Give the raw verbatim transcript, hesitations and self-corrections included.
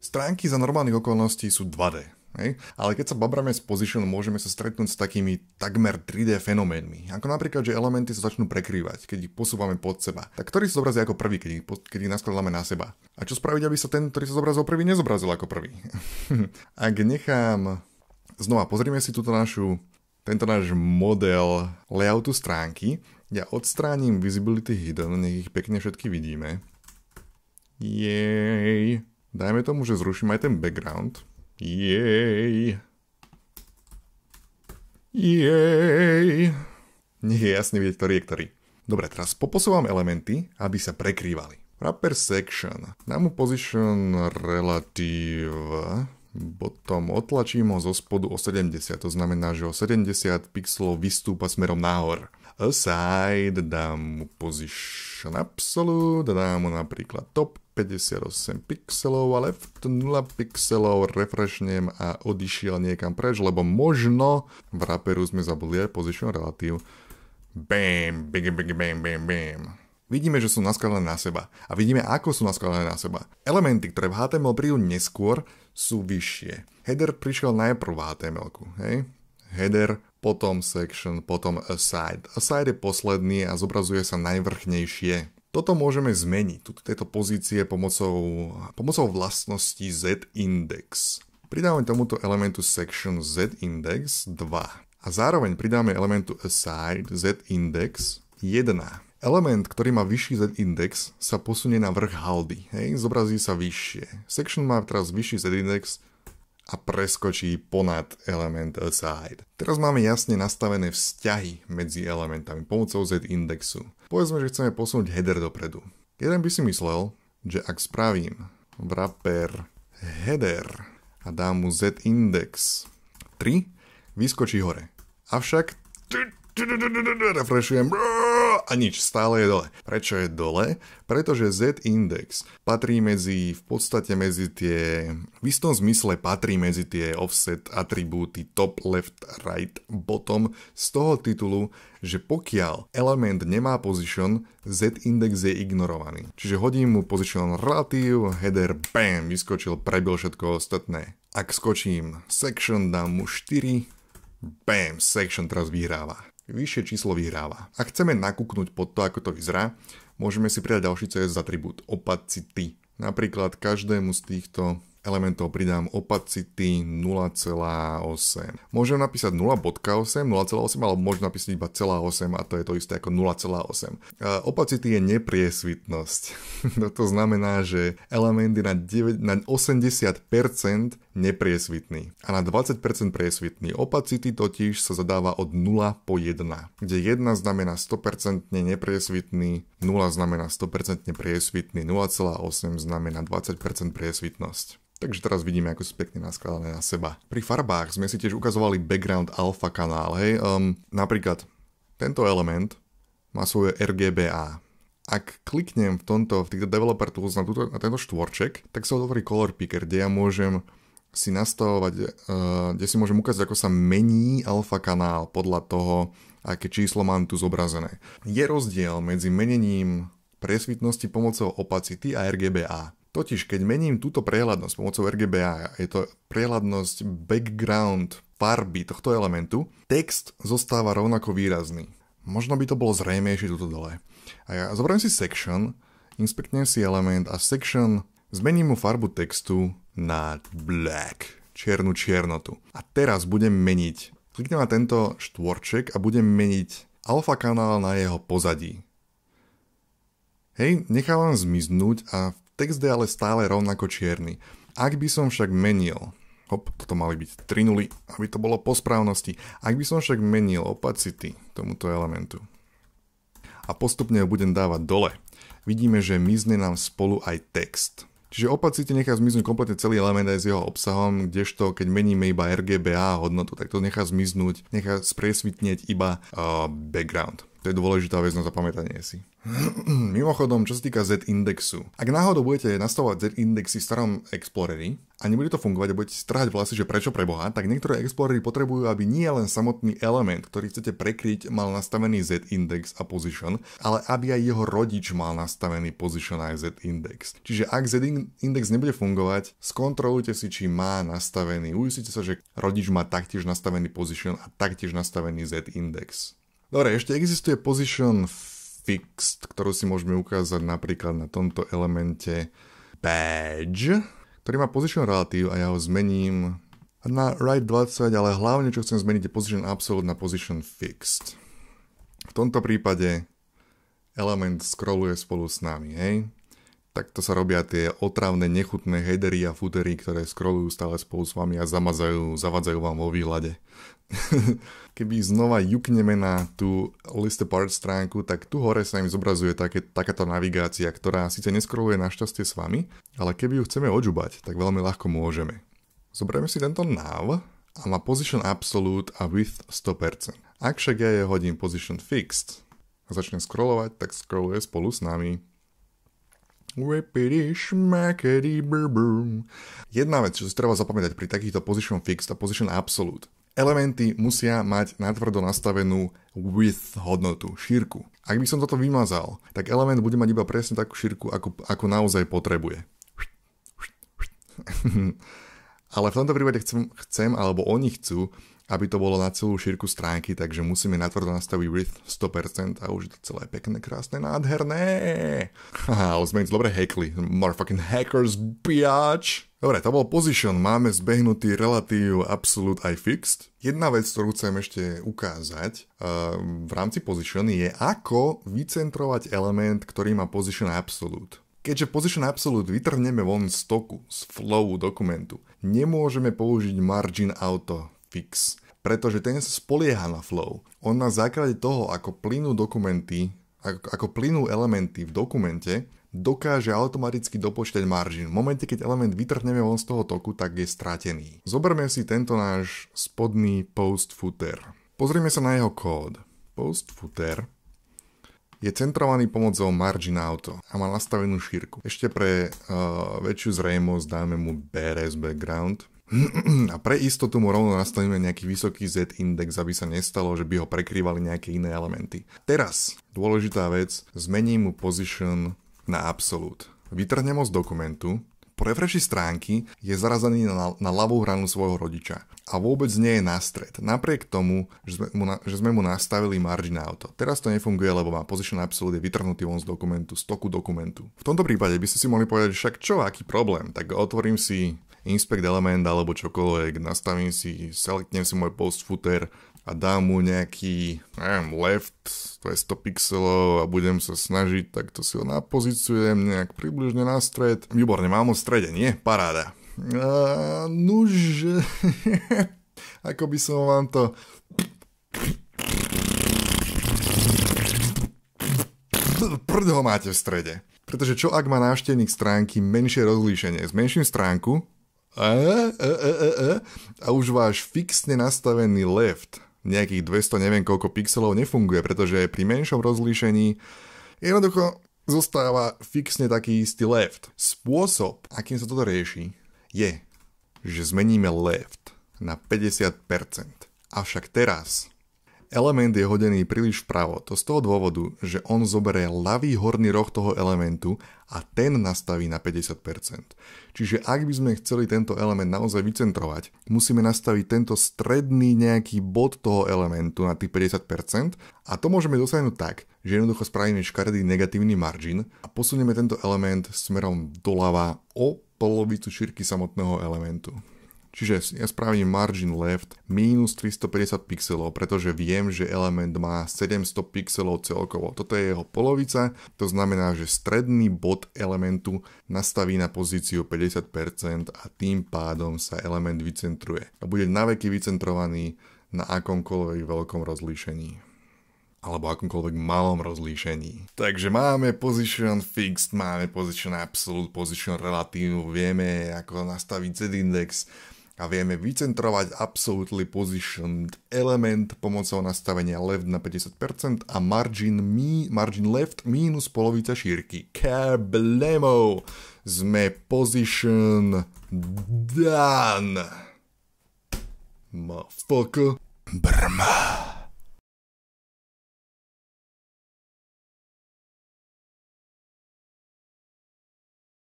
Stránky za normálnych okolností sú dva dé, hej? Ale keď sa babráme s position, môžeme sa stretnúť s takými takmer tri dé fenoménmi. Ako napríklad, že elementy sa začnú prekrývať, keď ich posúvame pod seba. Tak ktorý sa zobrazí ako prvý, keď ich, keď ich naskladáme na seba? A čo spraviť, aby sa ten, ktorý sa zobrazil prvý, nezobrazil ako prvý? Ak nechám... Znova, pozrime si túto našu, tento náš model layoutu stránky. Ja odstránim visibility hidden, nech ich pekne všetky vidíme. Jej. Dajme tomu, že zruším aj ten background. Jej. Jej. Nech je jasne vidieť, ktorý je ktorý. Dobre, teraz poposúvam elementy, aby sa prekrývali. Wrapper section. Dám mu position relative. Potom otlačím ho zo spodu o sedemdesiat. To znamená, že o sedemdesiat pixelov vystúpa smerom nahor. Aside dám mu position absolute. Dám mu napríklad top päťdesiatosem pixelov a left nula pixelov, refreshnem a odišiel niekam preč, lebo možno v wrapperu sme zabudli aj position relative. Bam, bam, bam, bam, bam, bam. Vidíme, že sú naskladané na seba a vidíme, ako sú naskladané na seba. Elementy, ktoré v há té em el prídu neskôr, sú vyššie. Header prišiel najprv v há té em elku, hej? Header, potom section, potom aside. Aside je posledný a zobrazuje sa najvrchnejšie. Toto môžeme zmeniť, tieto pozície pomocou, pomocou vlastnosti Z-index. Pridáme tomuto elementu section Z-index dva a zároveň pridáme elementu aside Z-index jeden. Element, ktorý má vyšší Z-index, sa posunie na vrch haldy, hej, zobrazí sa vyššie. Section má teraz vyšší Z-index a preskočí ponad element aside. Teraz máme jasne nastavené vzťahy medzi elementami pomocou Z-indexu. Povedzme, že chceme posunúť header dopredu. Jeden by si myslel, že ak spravím wrapper header a dám mu Z-index tri, vyskočí hore. Avšak refreshujem a nič, stále je dole. Prečo je dole? Pretože Z-index patrí medzi, v podstate medzi tie, v istom zmysle patrí medzi tie offset atribúty top, left, right, bottom z toho titulu, že pokiaľ element nemá position, Z-index je ignorovaný. Čiže hodím mu position relative, header, bam, vyskočil, prebil všetko ostatné. Ak skočím section, dám mu štyri, bam, section teraz vyhráva. Vyššie číslo vyhráva. Ak chceme nakúknúť pod to, ako to vyzerá, môžeme si pridať ďalší cé es atribút opacity. Napríklad každému z týchto elementov pridám opacity nula celá osem. Môžem napísať nula bodka osem, nula celá osem, alebo môžem napísať iba celá osem a to je to isté ako nula celá osem. Opacity je nepriesvitnosť. To znamená, že element je na, deväť, na osemdesiat percent nepriesvitný a na dvadsať percent priesvitný. Opacity totiž sa zadáva od nula po jeden, kde jeden znamená sto percent nepriesvitný, nula znamená sto percent priesvitný, nula celá osem znamená dvadsať percent priesvitnosť. Takže teraz vidíme, ako sú pekne naskladané na seba. Pri farbách sme si tiež ukazovali background alpha kanál, hej. Um, napríklad tento element má svoje er gé bé á. Ak kliknem v tomto, v týchto developer tools na, túto, na tento štvorček, tak sa otvorí color picker, kde ja môžem si nastavovať, uh, kde si môžem ukázať, ako sa mení alfa kanál podľa toho, aké číslo mám tu zobrazené. Je rozdiel medzi menením priesvitnosti pomocou opacity a er gé bé á. Totiž, keď mením túto prehľadnosť pomocou er gé bé á, je to prehľadnosť background farby tohto elementu, text zostáva rovnako výrazný. Možno by to bolo zrejmejšie tuto dole. A ja zoberiem si section, inspektnem si element a section, zmením mu farbu textu na black, čiernu čiernotu. A teraz budem meniť, kliknem na tento štvorček a budem meniť alfa kanál na jeho pozadí. Hej, nechávam zmiznúť a text je ale stále rovnako čierny. Ak by som však menil, hop, toto mali byť tri nuly, aby to bolo po správnosti, ak by som však menil opacity tomuto elementu a postupne ho budem dávať dole, vidíme, že mizne nám spolu aj text. Čiže opacity nechá zmiznúť kompletne celý element aj s jeho obsahom, kdežto keď meníme iba er gé bé á hodnotu, tak to nechá zmiznúť, nechá spriesvitnieť iba uh, background. To je dôležitá vec na zapamätanie si. Mimochodom, čo sa týka Z-indexu. Ak náhodou budete nastavovať Z-indexy v starom Exploreri a nebude to fungovať a budete strhať vlasy, že prečo preboha, tak niektoré Explorery potrebujú, aby nie len samotný element, ktorý chcete prekryť, mal nastavený Z-index a position, ale aby aj jeho rodič mal nastavený position a Z-index. Čiže ak Z-index nebude fungovať, skontrolujte si, či má nastavený. Ujistite sa, že rodič má taktiež nastavený position a taktiež nastavený Z-index. Dobre, ešte existuje position fixed, ktorú si môžeme ukázať napríklad na tomto elemente badge, ktorý má position relative a ja ho zmením na right dvadsať, ale hlavne čo chcem zmeniť je position absolute na position fixed. V tomto prípade element scrolluje spolu s nami, hej? Takto sa robia tie otravné, nechutné headery a footery, ktoré scrollujú stále spolu s vami a zamazajú, zavadzajú vám vo výhľade. Keby znova jukneme na tú list apart stránku, tak tu hore sa im zobrazuje také, takáto navigácia, ktorá síce neskroluje našťastie s vami, ale keby ju chceme odžubať, tak veľmi ľahko môžeme. Zoberieme si tento nav a má position absolute a width sto percent. Ak však ja je hodím position fixed a začnem scrollovať, tak scrolluje spolu s nami. Jedna vec, čo si treba zapamätať pri takýchto position fixed a position absolute. Elementy musia mať natvrdo nastavenú width hodnotu, šírku. Ak by som toto vymazal, tak element bude mať iba presne takú šírku, ako, ako naozaj potrebuje. Ale v tomto prípade chcem, chcem, alebo oni chcú, aby to bolo na celú šírku stránky, takže musíme natvrdo nastaviť width sto percent a už je to celé pekné, krásne, nádherné. Haha, ale sme ich dobre hackli. Motherfucking hackers, biatch. Dobre, to bol position, máme zbehnutý relatív absolute aj fixed. Jedna vec, ktorú chcem ešte ukázať uh, v rámci position je, ako vycentrovať element, ktorý má position absolute. Keďže position absolute vytrhneme von z toku, z flowu dokumentu, nemôžeme použiť margin auto fix, pretože ten sa spolieha na flow. On na základe toho, ako plynú dokumenty, ako, ako plynú elementy v dokumente, dokáže automaticky dopočítať margin. V momente, keď element vytrhneme von z toho toku, tak je stratený. Zoberme si tento náš spodný post footer. Pozrieme sa na jeho kód. Post footer je centrovaný pomocou margin auto a má nastavenú šírku. Ešte pre uh, väčšiu zrejmosť dáme mu bé er es background. A pre istotu mu rovno nastavíme nejaký vysoký Z-index, aby sa nestalo, že by ho prekrývali nejaké iné elementy. Teraz, dôležitá vec, zmením mu position na absolute. Vytrhnem ho z dokumentu, po refreshi stránky je zarazený na, na ľavú hranu svojho rodiča a vôbec nie je na stred, napriek tomu, že sme, mu na, že sme mu nastavili margin auto. Teraz to nefunguje, lebo má position absolute je vytrhnutý von z dokumentu, z toku dokumentu. V tomto prípade by ste si mohli povedať, však čo, aký problém, tak otvorím si inspect element alebo čokoľvek, nastavím si, selectnem si môj post footer a dám mu nejaký, neviem, left dvesto pixelov a budem sa snažiť, tak to si ho napozícujem nejak približne na stred. Výborne, mám ho v strede, nie? Paráda. A, nuž, ako by som vám to... Prd ho máte v strede. Pretože čo ak má návštevník stránky menšie rozlíšenie? Zmenším stránku a, a, a, a, a, a už váš fixne nastavený left nejakých dvesto neviem koľko pixelov nefunguje, pretože pri menšom rozlíšení jednoducho zostáva fixne taký istý left. Spôsob, akým sa toto rieši, je, že zmeníme left na päťdesiat percent. Avšak teraz element je hodený príliš vpravo. To z toho dôvodu, že on zoberie ľavý horný roh toho elementu a ten nastaví na päťdesiat percent. Čiže ak by sme chceli tento element naozaj vycentrovať, musíme nastaviť tento stredný nejaký bod toho elementu na tých päťdesiat percent a to môžeme dosiahnuť tak, že jednoducho spravíme škaredý negatívny margin a posunieme tento element smerom doľava o polovicu šírky samotného elementu. Čiže ja spravím margin left minus tristopäťdesiat pixelov, pretože viem, že element má sedemsto pixelov celkovo. Toto je jeho polovica, to znamená, že stredný bod elementu nastaví na pozíciu päťdesiat percent a tým pádom sa element vycentruje. A bude naveky vycentrovaný na akomkoľvek veľkom rozlíšení. Alebo akomkoľvek malom rozlíšení. Takže máme position fixed, máme position absolute, position relative, vieme ako nastaviť Z-index. a vieme vycentrovať absolutely positioned element pomocou nastavenia left na päťdesiat percent a margin, mi, margin left mínus polovica šírky. Kablemo! Sme position done. Motherfucker. Brma.